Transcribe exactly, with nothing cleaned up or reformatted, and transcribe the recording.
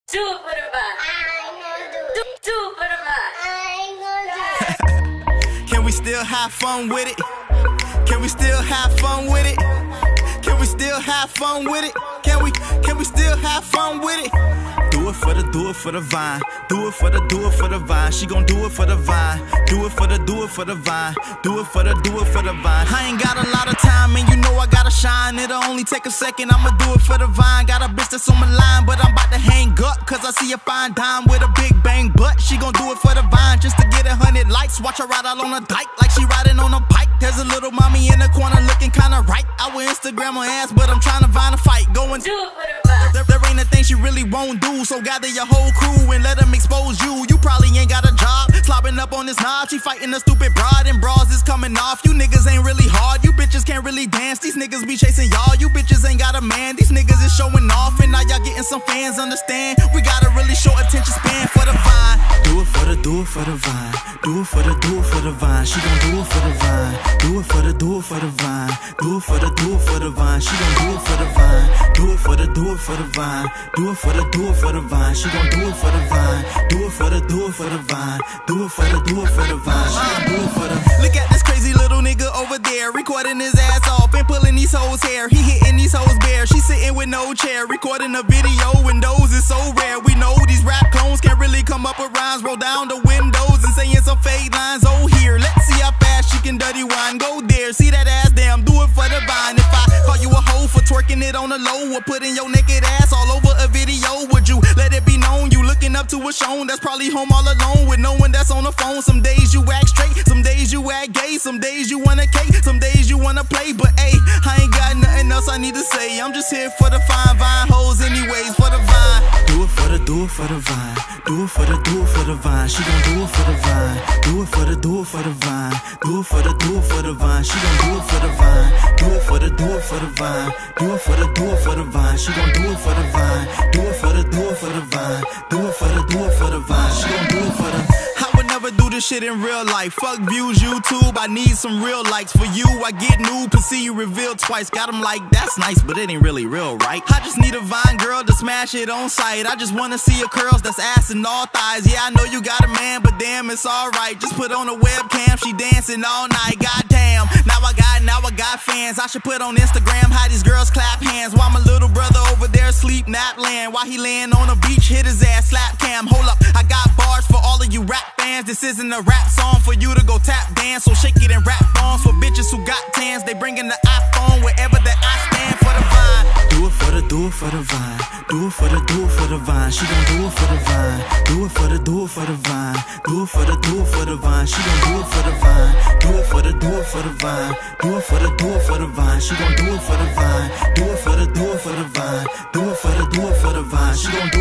Do it for the vibe. I ain't gonna do it. Do, do it for the vibe. I ain't gonna do it. Can we still have fun with it? Can we still have fun with it? Can we still have fun with it? Can we, can we still have fun with it? Do it for the, do it for the vine. Do it for the, do it for the vine. She gon' do it for the vine. Do it for the, do it for the vine. Do it for the, do it for the vine. I ain't got a lot of time and you know I gotta shine. It'll only take a second, I'ma do it for the vine. Got a bitch that's on my line, but I'm about to hang up, cause I see a fine dime with a big bang butt. She gon' do it for the vine just to get a hundred likes. Watch her ride out on a dyke like she riding on a pike. There's a little mommy in the corner looking kinda right. I would Instagram her ass, but I'm trying to find a fight. Going do it for the vibe. There, there ain't a thing she really won't do, so gather your whole crew and let them expose you. You probably ain't got a job, slobbing up on this knob. She fighting a stupid broad and bras is coming off. You niggas ain't really hard, you bitches can't really dance. These niggas be chasing y'all, you bitches ain't got a man. These niggas is showing off and now y'all getting some fans. Understand, we got a really short attention span for the vine. Do it for the, do it for the vine. Do it for the, do it for the vine. She gon' do it for the vine. Do it for the, do it for the vine. Do it for the, do it for the vine. She gon' do it for the vine. Do it for the, do it for the vine. Do it for the, do it for the vine. She gon' do it for the vine. Do it for the, do it for the vine. Do it for the, do it for the vine. She gon' do it for the. Look at this crazy little nigga over there, recording his ass off and pulling these hoes' hair. He hitting these hoes bare. She sitting with no chair, recording a video. Windows is so rare. We know these rap clones can't really come up with rhymes. Roll down the windows and saying some fade lines. Oh here, let's see how fast she can dirty wine. Go there, see that ass, damn, do it for the vine. If I call you a hoe for twerking it on the low or putting your naked ass all over a video, would you let it be known you looking up to a shown that's probably home all alone with no one that's on the phone? Some days you act straight, some days you act gay, some days you wanna cake, some days you wanna play. But ayy, I ain't got nothing else I need to say. I'm just here for the fine vine hoes anyways, for the vine. Do it for the, do it for the vine. Do it for the, do it for the vine. She gon' do it for the vine. Do it for the, do it for the vine. Do it for the, do it for the vine. She gon' do it for the vine. Do it for the, do it for the vine. Do it for the, do it for the vine. She gon' do it for the vine. Do it for the, do it for the vine. Do it for the, do it for the vine. She gon' do it for the. I would never do this shit in real life. Fuck views, YouTube. I need some real likes. For you, I get nude, but see you revealed twice. Got them like, that's nice, but it ain't really real, right? I just need a Vine girl to smash it on sight. I just wanna see your curls, that's ass and all thighs. Yeah, I know you got a man, but damn, it's alright. Just put on a webcam, she dancing all night. Goddamn, now I got, now I got fans. I should put on Instagram how these girls clap hands while my little brother over there sleep napland. While he laying on a beach, hit his ass, slap cam. Hold up, I got bars for all of you rap fans. This isn't a rap song for you to go tap dance. So shake it and rap bombs for bitches who got tans. They bringing the iPhone wherever that I stand for the vine. Do it for the, do it for the vine. Do it for the, do it for the vine. She gon' do it for the vine. Do it for the, do it for the vine. Do it for the, do it for the vine. She gon' do it for the vine. Do it for the, do it for the vine. Do it for the, do it for the vine. She gon' do it for the vine. Do it for the, do it for the vine. Do it for the, do it for the vine. She gon' do